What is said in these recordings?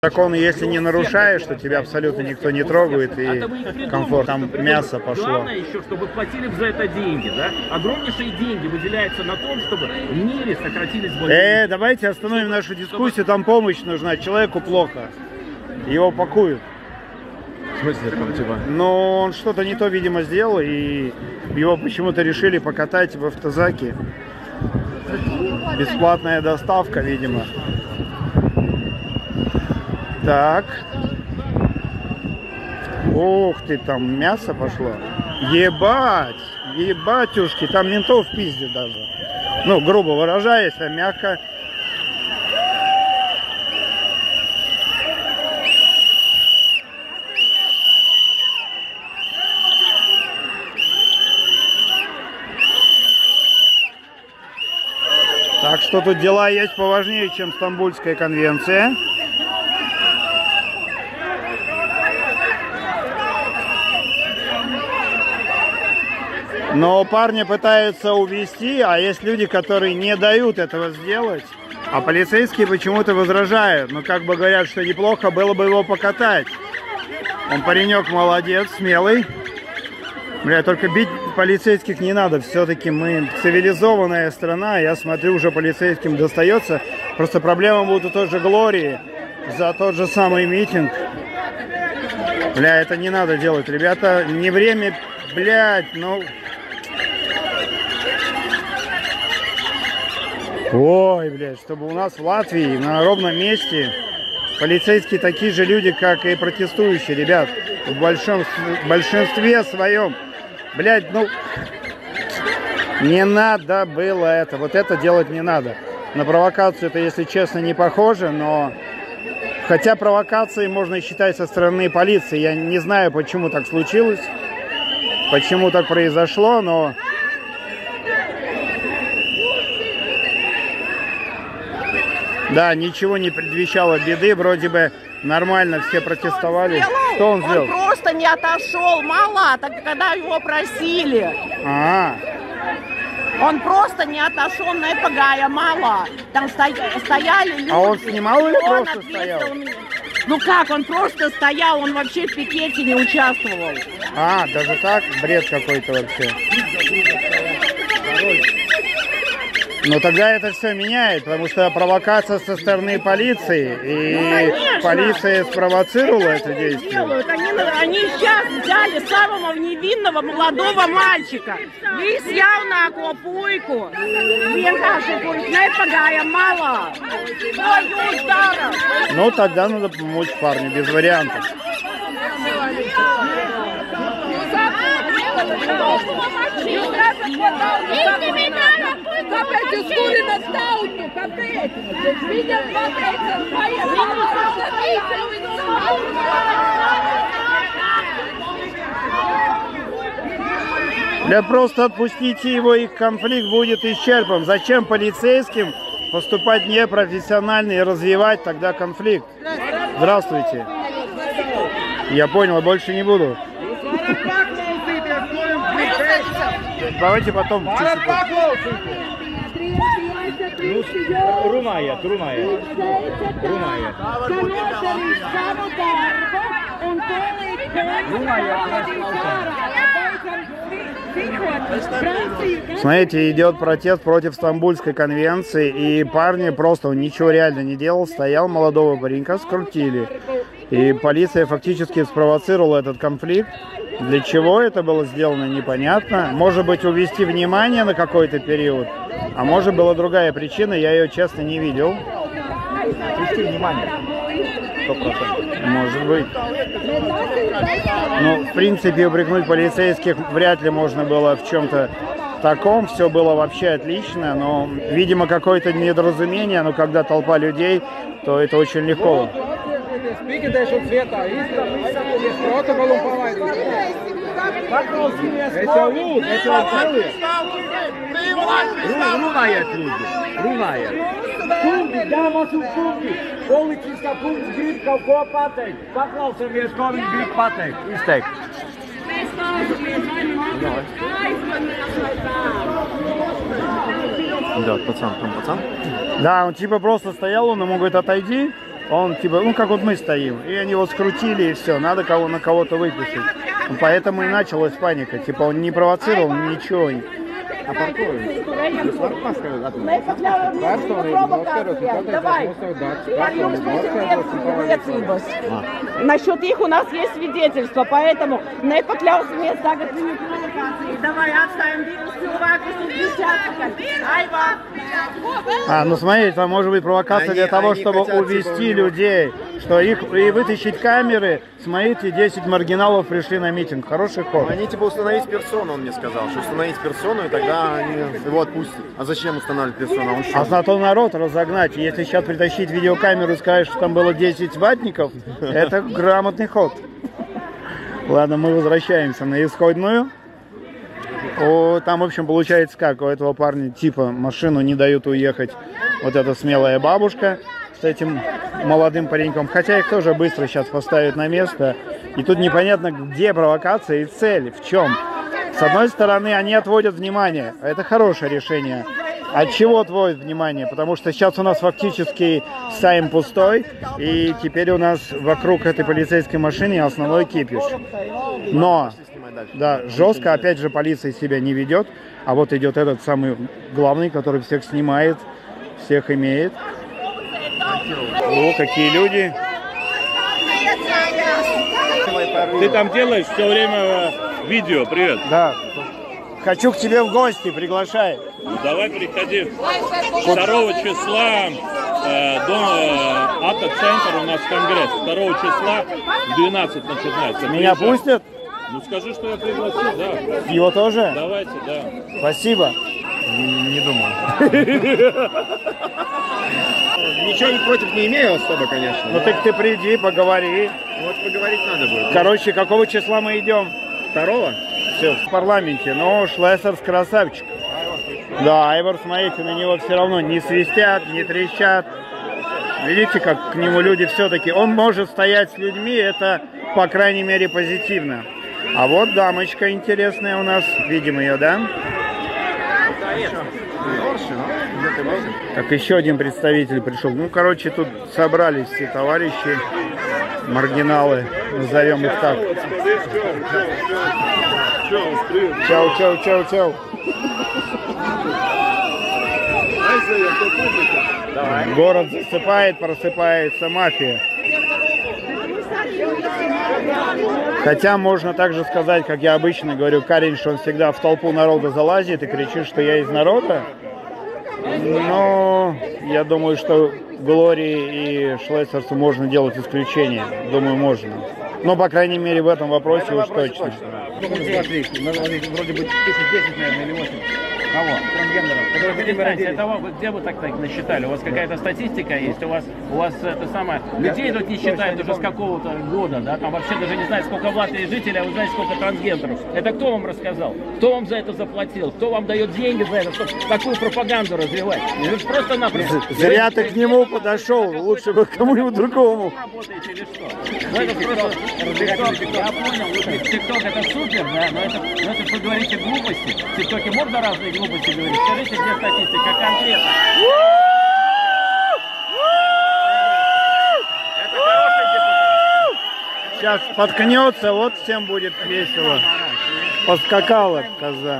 Закон, если не нарушаешь, то тебя абсолютно никто не трогает и комфорт. Там мясо пошло. Главное еще, чтобы платили за это деньги, да? Огромнейшие деньги выделяются на том, чтобы в мире сократились болезни. Давайте остановим нашу дискуссию, там помощь нужна, человеку плохо. Его пакуют. В смысле, там типа? Но он что-то не то, видимо, сделал, и его почему-то решили покатать в автозаке. Бесплатная доставка, видимо. Так. Ух ты, там мясо пошло. Ебать! Ебатюшки, там ментов пиздят даже. Ну, грубо выражаясь, а мягко. Так что тут дела есть поважнее, чем Стамбульская конвенция. Но парня пытаются увезти, а есть люди, которые не дают этого сделать. А полицейские почему-то возражают. Ну, как бы говорят, что неплохо было бы его покатать. Он паренек молодец, смелый. Бля, только бить полицейских не надо. Все-таки мы цивилизованная страна. Я смотрю, уже полицейским достается. Просто проблема будет у той же Глории за тот же самый митинг. Бля, это не надо делать. Ребята, не время, блядь, ну... Ой, блядь, чтобы у нас в Латвии на ровном месте полицейские такие же люди, как и протестующие, ребят. В большинстве своем. Блядь, ну... Не надо было это. Вот это делать не надо. На провокацию это, если честно, не похоже, но... Хотя провокацией можно считать со стороны полиции. Я не знаю, почему так случилось. Почему так произошло, но... Да, ничего не предвещало беды, вроде бы нормально все протестовали. Что он сделал? Он просто не отошел, мало, так когда его просили. Он просто не отошел на Эпагая, мало. Там стояли люди. А он снимал или просто стоял? Ну как, он просто стоял, он вообще в пикете не участвовал. Даже так? Бред какой-то вообще. Но тогда это все меняет, потому что провокация со стороны полиции, и полиция спровоцировала это действие. Они сейчас взяли самого невинного молодого мальчика. Весь явно аквапуйку. Мало. Ну тогда надо помочь парню, без вариантов. Для просто отпустите его, и конфликт будет исчерпан. Зачем полицейским поступать непрофессионально и развивать тогда конфликт? Здравствуйте. Я понял, больше не буду. Давайте потом. Runājat. Смотрите, идет протест против Стамбульской конвенции, и парни просто, он ничего реально не делал, стоял, молодого паренька скрутили. И полиция фактически спровоцировала этот конфликт. Для чего это было сделано, непонятно. Может быть, увести внимание на какой-то период, а может, была другая причина, я ее, честно, не видел. Увести внимание. 100%. Может быть. Ну, в принципе, упрекнуть полицейских вряд ли можно было в чем-то таком. Все было вообще отлично, но, видимо, какое-то недоразумение, но когда толпа людей, то это очень легко. Да, пацан, там пацан. Да, он типа просто стоял, он ему говорит, отойди. Он типа, ну как вот мы стоим, и они его скрутили, и все, надо на кого-то выписать. Поэтому и началась паника. Типа он не провоцировал ничего. А паркуй. Насчет их у нас есть свидетельство, поэтому не поклялся мне tagad viņu провокации. Давай отставим divus cilvēkus Айва. Ну смотри, там может быть провокация для того, чтобы увести людей, что их и вытащить камеры. Смотрите, 10 маргиналов пришли на митинг. Хороший ход. Они типа установить персону, он мне сказал, что установить персону, и тогда они его отпустят. А зачем устанавливать персону? А зато народ разогнать. Если сейчас притащить видеокамеру и сказать, что там было 10 ватников, это грамотный ход. Ладно, мы возвращаемся на исходную. Там, в общем, получается как, у этого парня типа машину не дают уехать вот эта смелая бабушка с этим молодым пареньком. Хотя их тоже быстро сейчас поставят на место. И тут непонятно, где провокация и цель, в чем. С одной стороны, они отводят внимание. Это хорошее решение. От чего отводят внимание? Потому что сейчас у нас фактически Сайм пустой. И теперь у нас вокруг этой полицейской машины основной кипиш. Но, да, жестко, опять же, полиция себя не ведет. А вот идет этот самый главный, который всех снимает, всех имеет. О, какие люди. Ты там делаешь все время видео, привет. Да. Хочу к тебе в гости, приглашай. Ну, давай приходи. 2 числа автоцентр у нас конгресс. 2 числа в 12 начинается. Меня Приезжай. пустят? Ну скажи, что я пригласил, да. Его тоже? Давайте, да. Спасибо. Не думаю. Ничего против не имею особо, конечно. Ну так ты приди, поговори. Вот поговорить надо будет. Короче, какого числа мы идем? 2-го? Все, в парламенте. Но Шлессерс красавчик. Да, Айвор, смотрите, на него все равно не свистят, не трещат. Видите, как к нему люди все-таки... Он может стоять с людьми, это, по крайней мере, позитивно. А вот дамочка интересная у нас. Видим ее, да? Так, еще один представитель пришел. Ну, короче, тут собрались все товарищи, маргиналы, назовем их так. Чау, чау, чау, чау. Город засыпает, просыпается мафия. Хотя можно также сказать, как я обычно говорю, Карин, что он всегда в толпу народа залазит и кричит, что я из народа. Но я думаю, что Глории и Шлессерсу можно делать исключение. Думаю, можно. Но, по крайней мере, в этом вопросе уж точно. Смотри, вроде бы 1010, наверное, или 8. Кого? Трансгендеров. Это вы, где вы так насчитали? У вас какая-то статистика есть? У вас это самое... Людей тут не считают уже с какого-то года, да? Там вообще даже не знают, сколько в Латвии жителей, а вы знаете, сколько трансгендеров. Это кто вам рассказал? Кто вам за это заплатил? Кто вам дает деньги за это, чтобы такую пропаганду развивать? Вы же просто-напросто... Зря ты к нему подошел, лучше бы к кому-нибудь другому. Работаете или что? Ну, это просто... Я понял, ТикТок это супер, да? Но это вы говорите глупости. В ТикТоке можно разные глупости говорить? Скажите, где статистика конкретно? Это хороший депутат. Сейчас споткнется, вот всем будет весело. Поскакала коза.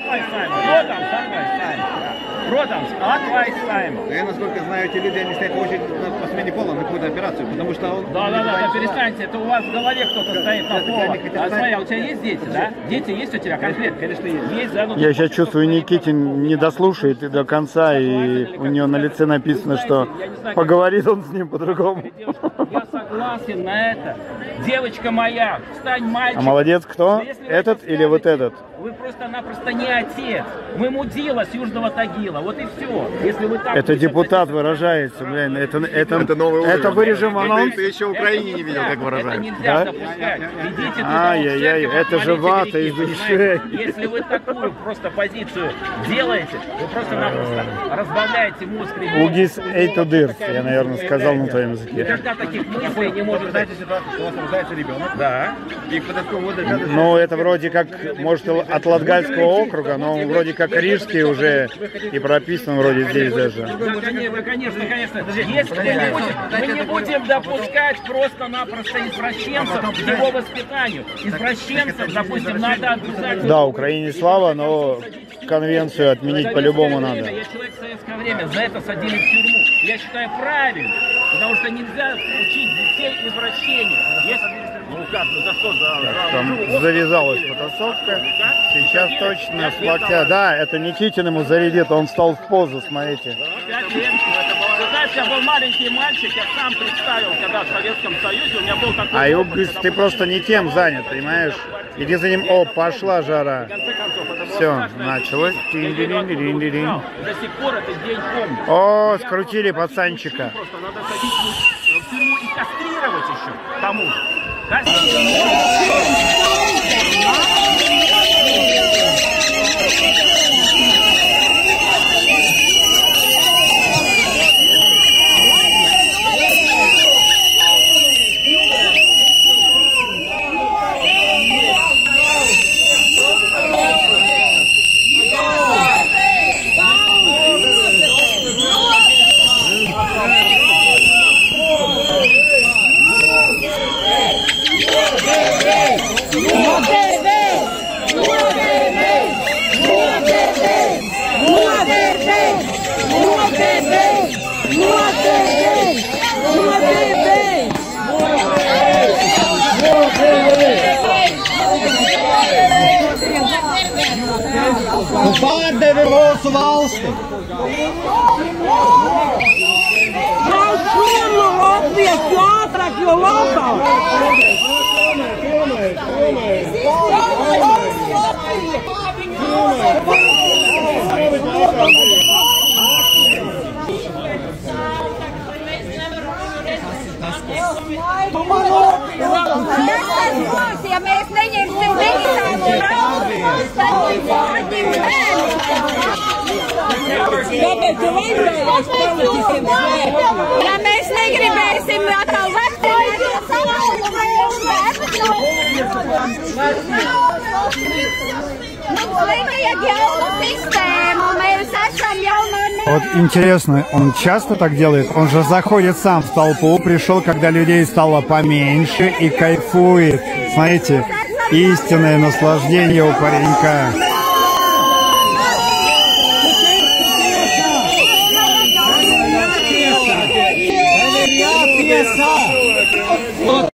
Я, насколько знаю, эти люди, они стоят в очередь по смене пола на какую-то операцию, потому что он... Да, перестаньте, это у вас в голове кто-то стоит на поле. А смотри, а у тебя есть дети, да? Дети есть у тебя? Конкретно, конечно, есть. Есть, да? Я сейчас чувствую, Никитин не дослушает и до конца, и у него на лице написано, что поговорит он с ним по-другому. Я согласен на это. Девочка моя, стань мальчиком. А молодец кто? Этот или вот этот? Вы просто-напросто не отец. Мы мудила с Южного Тагила. Вот и все. Если вы так это депутат выражается, блин. Это новый уровень. Это вырежем анонс. Ты еще в Украине не видел, как выражается. Это нельзя Да? допускать. Идите туда. Ай-яй-яй, это же вата из ушей. Если вы такую просто позицию делаете, вы просто-напросто разбавляете мозг ребенка. Угис эйтудырс, я, наверное, сказал на твоем языке. Никогда таких мыслей не может быть. Ситуация, что у вас рождается ребенок. Да. И в подростковом возрасте... Ну, это вроде как, может, от Латгальского округа, но вроде как рижский уже и прописан вроде здесь даже. Да, конечно. Если мы не будем допускать просто-напросто извращенцев к его воспитанию. Извращенцев, допустим, надо обязательно... Да, Украине слава, но конвенцию отменить по-любому надо. Я человек в советское время, за это садили в тюрьму. Я считаю правильно, потому что нельзя учить детей извращению. Там завязалась потасовка. Сейчас точно с локтя. Да, это Никитин ему зарядит, он встал в позу, смотрите. Знаешь, я был маленький мальчик, я сам представил, когда в Советском Союзе у меня был такой... А Юг говорит, ты просто не тем занят, понимаешь? Иди за ним. О, пошла жара. Все, началось. До сих пор этот день помню. О, скрутили пацанчика. Просто надо садить в тюрьму и кастрировать еще к тому же. Pārdevi mūsu valsti! Jau šurmu Latvijas ātrāk, jo labāk! Ja mēs neņemsim digitālo naudu, tad mums vārdim bērni. Kāpēc tu vairājās politiskiem spēkiem? Ja mēs negribēsim atkal vakcinēt savādu mums vajag jaunu sistēmu, mēs esam jaunā. Вот интересно, он часто так делает? Он же заходит сам в толпу, пришел, когда людей стало поменьше и кайфует. Смотрите, истинное наслаждение у паренька.